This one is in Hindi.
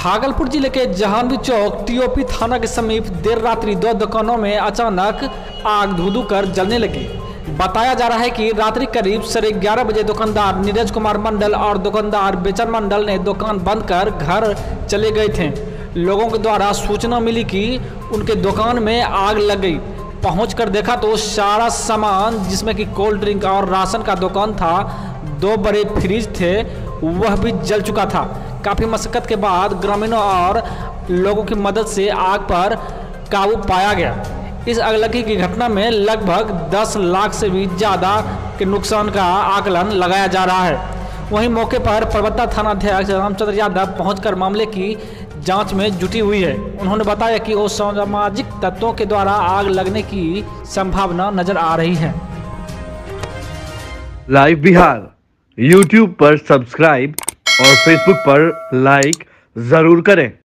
भागलपुर जिले के जहानवी चौक टीओपी थाना के समीप देर रात्रि दो दुकानों में अचानक आग धू कर जलने लगी। बताया जा रहा है कि रात्रि करीब 11:30 बजे दुकानदार नीरज कुमार मंडल और दुकानदार बेचन मंडल ने दुकान बंद कर घर चले गए थे। लोगों के द्वारा सूचना मिली कि उनके दुकान में आग लग गई। पहुंचकर देखा तो सारा सामान जिसमें कि कोल्ड ड्रिंक और राशन का दुकान था, 2 बड़े फ्रिज थे, वह भी जल चुका था। काफ़ी मशक्कत के बाद ग्रामीणों और लोगों की मदद से आग पर काबू पाया गया। इस अगलगी की घटना में लगभग 10 लाख से भी ज़्यादा के नुकसान का आकलन लगाया जा रहा है। वहीं मौके पर परबत्ता थानाध्यक्ष रामचंद्र यादव पहुंचकर मामले की जांच में जुटी हुई है। उन्होंने बताया कि असामाजिक तत्वों के द्वारा आग लगने की संभावना नजर आ रही है। लाइव बिहार यूट्यूब पर सब्सक्राइब और फेसबुक पर लाइक जरूर करें।